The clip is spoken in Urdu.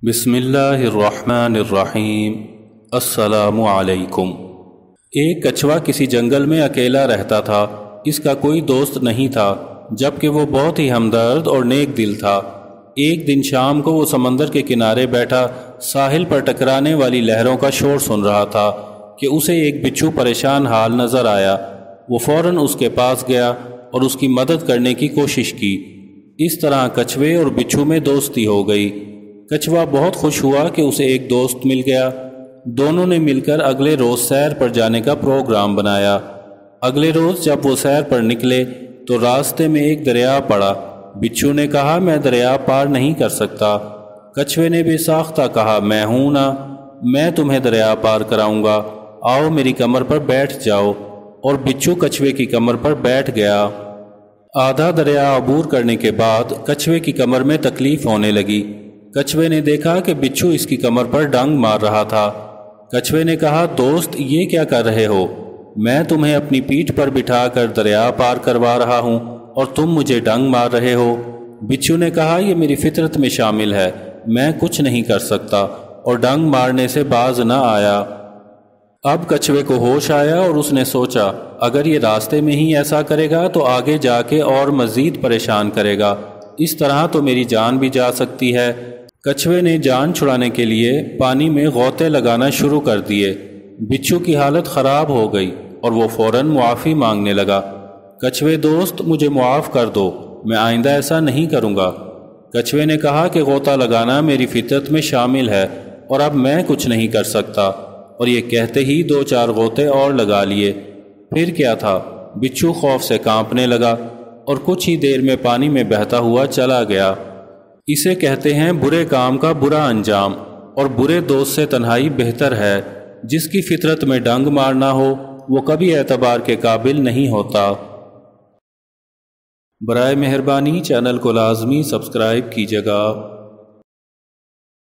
بسم اللہ الرحمن الرحیم۔ السلام علیکم۔ ایک کچھوا کسی جنگل میں اکیلا رہتا تھا۔ اس کا کوئی دوست نہیں تھا، جبکہ وہ بہت ہی ہمدرد اور نیک دل تھا۔ ایک دن شام کو وہ سمندر کے کنارے بیٹھا ساحل پر ٹکرانے والی لہروں کا شور سن رہا تھا کہ اسے ایک بچھو پریشان حال نظر آیا۔ وہ فوراً اس کے پاس گیا اور اس کی مدد کرنے کی کوشش کی۔ اس طرح کچھوے اور بچھو میں دوستی ہو گئی۔ کچھوا بہت خوش ہوا کہ اسے ایک دوست مل گیا۔ دونوں نے مل کر اگلے روز سیر پر جانے کا پروگرام بنایا۔ اگلے روز جب وہ سیر پر نکلے تو راستے میں ایک دریا پڑا۔ بچھو نے کہا، میں دریا پار نہیں کر سکتا۔ کچھوے نے بے ساختہ کہا، میں ہوں نا، میں تمہیں دریا پار کراؤں گا، آؤ میری کمر پر بیٹھ جاؤ۔ اور بچھو کچھوے کی کمر پر بیٹھ گیا۔ آدھا دریا عبور کرنے کے بعد کچھوے کی کمر میں تکلیف ہونے لگی۔ کچھوے نے دیکھا کہ بچھو اس کی کمر پر ڈنگ مار رہا تھا۔ کچھوے نے کہا، دوست یہ کیا کر رہے ہو؟ میں تمہیں اپنی پیٹھ پر بٹھا کر دریا پار کروا رہا ہوں اور تم مجھے ڈنگ مار رہے ہو۔ بچھو نے کہا، یہ میری فطرت میں شامل ہے، میں کچھ نہیں کر سکتا، اور ڈنگ مارنے سے باز نہ آیا۔ اب کچھوے کو ہوش آیا اور اس نے سوچا، اگر یہ راستے میں ہی ایسا کرے گا تو آگے جا کے اور مزید پریشان کرے گا، اس طرح تو میری جان بھی جا سکتی ہے۔ کچھوے نے جان چھڑانے کے لیے پانی میں غوطے لگانا شروع کر دیے۔ بچھو کی حالت خراب ہو گئی اور وہ فوراً معافی مانگنے لگا۔ کچھوے دوست، مجھے معاف کر دو، میں آئندہ ایسا نہیں کروں گا۔ کچھوے نے کہا کہ غوطہ لگانا میری فطرت میں شامل ہے اور اب میں کچھ نہیں کر سکتا، اور یہ کہتے ہی 2-4 غوطے اور لگا لیے۔ پھر کیا تھا، بچھو خوف سے کانپنے لگا اور کچھ ہی دیر میں پانی میں بہتا ہوا چلا گیا۔ اسے کہتے ہیں برے کام کا برا انجام، اور برے دوست سے تنہائی بہتر ہے۔ جس کی فطرت میں ڈنگ مارنا ہو وہ کبھی اعتبار کے قابل نہیں ہوتا۔ برائے مہربانی چینل کو لازمی سبسکرائب کیجیے گا۔